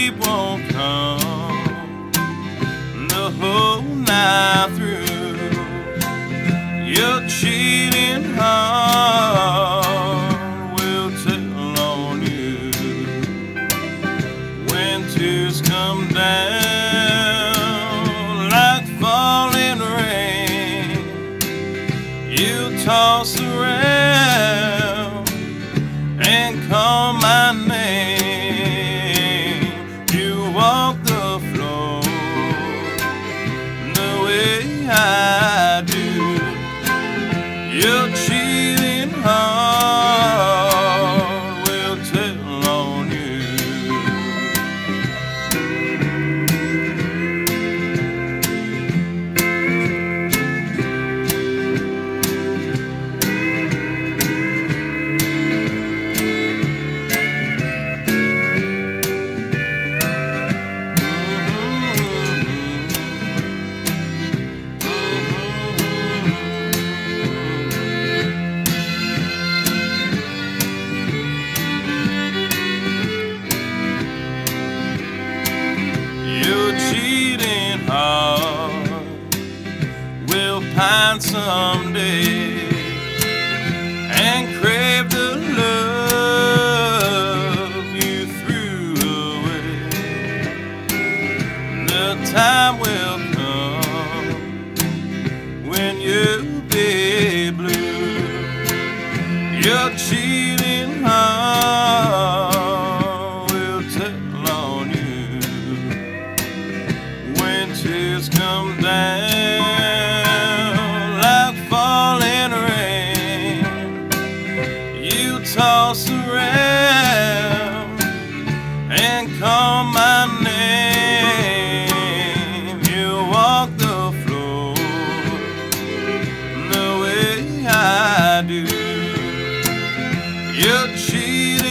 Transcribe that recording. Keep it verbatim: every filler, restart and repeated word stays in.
sleep won't come the whole night through. Your cheating heart will tell on you. Winters come down like falling rain. You toss around and call my name. You walk the floor the way I do. Your cheating heart will tell on you. Your cheating heart will pine someday and crave the love you threw away. The time will come when you'll be blue. Your cheating heart will tell on you. Winters come down like falling rain. You toss around and call my name. You walk the floor the way I do. You're cheating